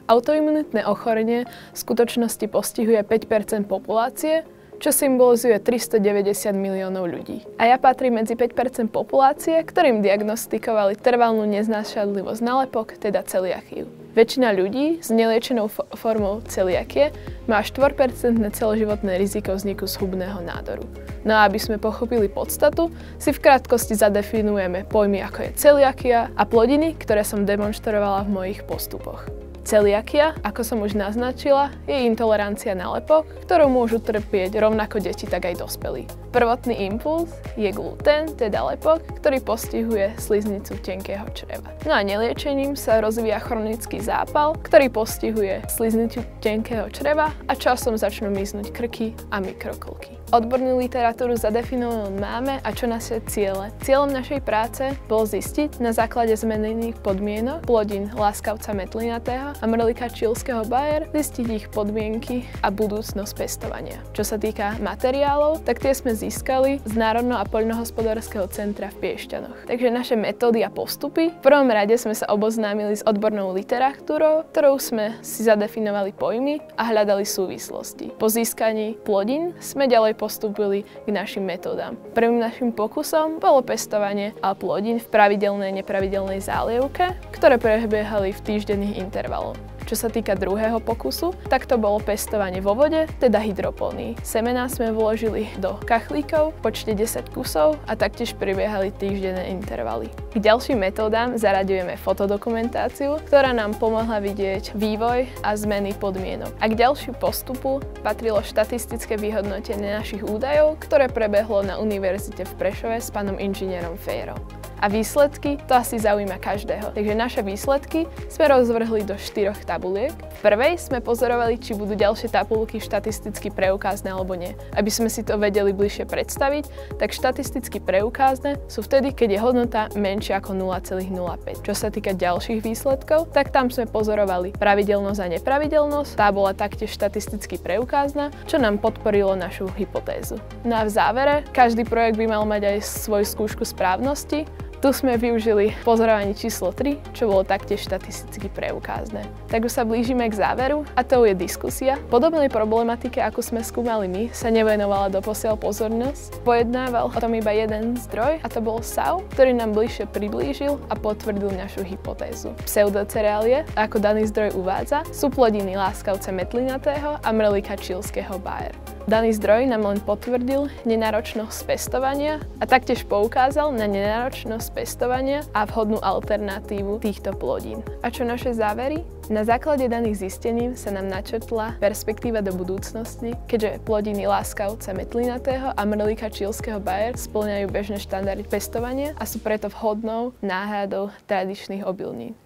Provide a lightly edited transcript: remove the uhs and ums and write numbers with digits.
Autoimunitné ochorenie v skutočnosti postihuje 5% populácie, čo symbolizuje 390 miliónov ľudí. A ja patrím medzi 5% populácie, ktorým diagnostikovali trvalú neznášanlivosť nálepok, teda celiakiu. Väčšina ľudí s neliečenou formou celiakie má 4% celoživotné riziko vzniku zhubného nádoru. No a aby sme pochopili podstatu, si v krátkosti zadefinujeme pojmy ako je celiakia a plodiny, ktoré som demonstrovala v mojich postupoch. Celiakia, ako som už naznačila, je intolerancia na lepok, ktorou môžu trpieť rovnako deti, tak aj dospelí. Prvotný impuls je glutén, teda lepok, ktorý postihuje sliznicu tenkého čreva. No a neliečením sa rozvíja chronický zápal, ktorý postihuje sliznicu tenkého čreva a časom začnú miznúť krky a mikroklky. Odbornú literatúru zadefinovanú máme a čo naše ciele. Cieľom našej práce bolo zistiť na základe zmenených podmienok plodín láskavca metlinatého a mrlika čílskeho Bayer, zistiť ich podmienky a budúcnosť pestovania. Čo sa týka materiálov, tak tie sme získali z Národného a poľnohospodárskeho centra v Piešťanoch. Takže naše metódy a postupy. V prvom rade sme sa oboznámili s odbornou literatúrou, ktorou sme si zadefinovali pojmy a hľadali súvislosti. Po získaní plodín sme ďalej postúpili k našim metódam. Prvým našim pokusom bolo pestovanie plodín v pravidelnej a nepravidelnej zálievke, ktoré prebiehali v týždenných intervaloch. Čo sa týka druhého pokusu, tak to bolo pestovanie vo vode, teda hydropónii. Semená sme vložili do kachlíkov v počte 10 kusov a taktiež prebiehali týždenné intervaly. K ďalším metódam zaraďujeme fotodokumentáciu, ktorá nám pomohla vidieť vývoj a zmeny podmienok. A k ďalšiu postupu patrilo štatistické vyhodnotenie našich údajov, ktoré prebehlo na univerzite v Prešove s pánom inžinierom Fejrom. A výsledky, to asi zaujíma každého. Takže naše výsledky sme rozvrhli do 4 tabuliek. V prvej sme pozorovali, či budú ďalšie tabulky štatisticky preukázne alebo nie. Aby sme si to vedeli bližšie predstaviť, tak štatisticky preukázne sú vtedy, keď je hodnota menšia ako 0,05. Čo sa týka ďalších výsledkov, tak tam sme pozorovali pravidelnosť a nepravidelnosť. Tá bola taktiež štatisticky preukázna, čo nám podporilo našu hypotézu. No a v závere, každý projekt by mal mať aj svoju skúšku správnosti. Tu sme využili pozorovanie číslo 3, čo bolo taktiež štatisticky preukázne. Tak už sa blížime k záveru a to je diskusia. Podobnej problematike, ako sme skúmali my, sa nevenovala doposiaľ pozornosť. Pojednával o tom iba jeden zdroj a to bol SAU, ktorý nám bližšie priblížil a potvrdil našu hypotézu. Pseudocereálie, ako daný zdroj uvádza, sú plodiny láskavca metlinatého a mrlika čílskeho Bayer. Daný zdroj nám len potvrdil nenáročnosť pestovania a taktiež poukázal na nenáročnosť pestovania a vhodnú alternatívu týchto plodín. A čo naše závery? Na základe daných zistení sa nám načrtla perspektíva do budúcnosti, keďže plodiny láskavca metlinatého a mrlika čílskeho Bayer spĺňajú bežné štandardy pestovania a sú preto vhodnou náhradou tradičných obilnín.